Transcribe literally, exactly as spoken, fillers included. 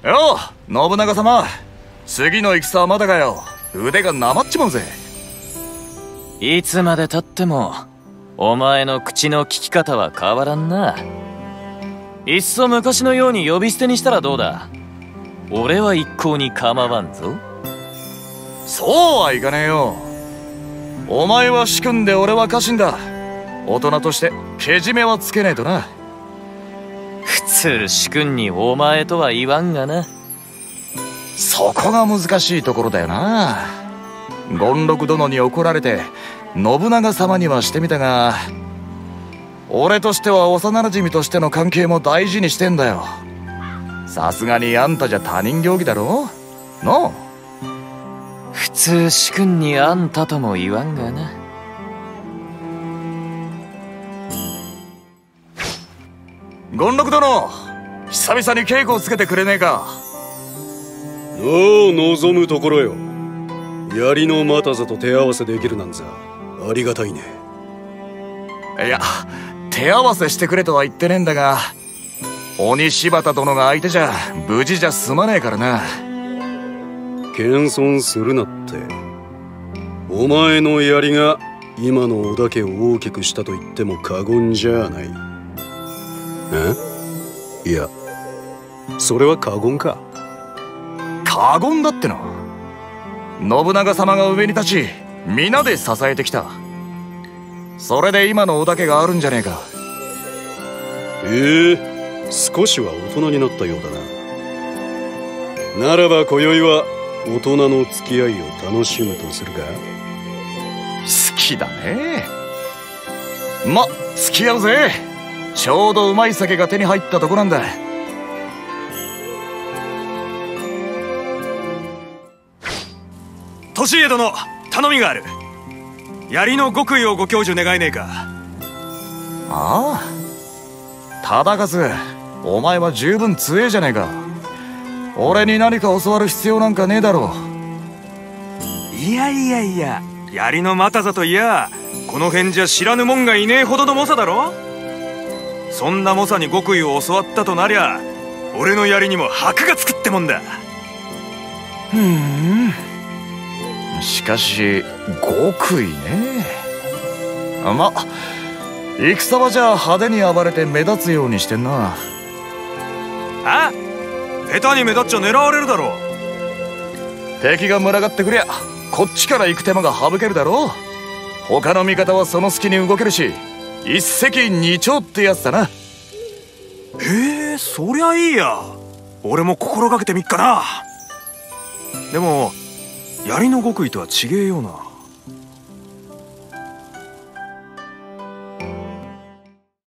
よう信長様、次の戦はまだかよ。腕がなまっちまうぜ。 いつまでたってもお前の口の利き方は変わらんな。いっそ昔のように呼び捨てにしたらどうだ。俺は一向に構わんぞ。 そうはいかねえよ。お前は主君で俺は家臣だ。大人としてけじめはつけねえとな。 普通主君にお前とは言わんがな。 そこが難しいところだよな。権六殿に怒られて信長様にはしてみたが、俺としては幼馴染としての関係も大事にしてんだよ。さすがにあんたじゃ他人行儀だろの。 普通主君にあんたとも言わんがな。 権六殿、久々に稽古をつけてくれねえか。 おお、望むところよ。槍の又座と手合わせできるなんざありがたいね。 いや、手合わせしてくれとは言ってねえんだが、鬼柴田殿が相手じゃ無事じゃ済まねえからな。 謙遜するなって。お前の槍が今の織田家を大きくしたと言っても過言じゃない。え？いや、それは過言か。 過言だっての。信長様が上に立ち皆で支えてきた。それで今の織田家があるんじゃねえか。 ええ、少しは大人になったようだな。ならば今宵は大人の付き合いを楽しむとするか。 好きだね。ま、付き合うぜ。ちょうどうまい酒が手に入ったとこなんだ。 利家殿、頼みがある。槍の極意をご教授願えねえか。 ああ、忠勝、お前は十分強えじゃねえか。俺に何か教わる必要なんかねえだろう。 いやいやいや、槍の又座といやこの辺じゃ知らぬもんがいねえほどの猛者だろ。そんな猛者に極意を教わったとなりゃ、俺の槍にも箔がつくってもんだ。 ふん、しかし極意ね。ま、戦場じゃ派手に暴れて目立つようにしてんな。 あ、下手に目立っちゃ狙われるだろう。 敵が群がってくりゃこっちから行く手間が省けるだろう。他の味方はその隙に動けるし、一石二鳥ってやつだな。 へえ、そりゃいいや。俺も心がけてみっかな。でも槍の極意とは違えような。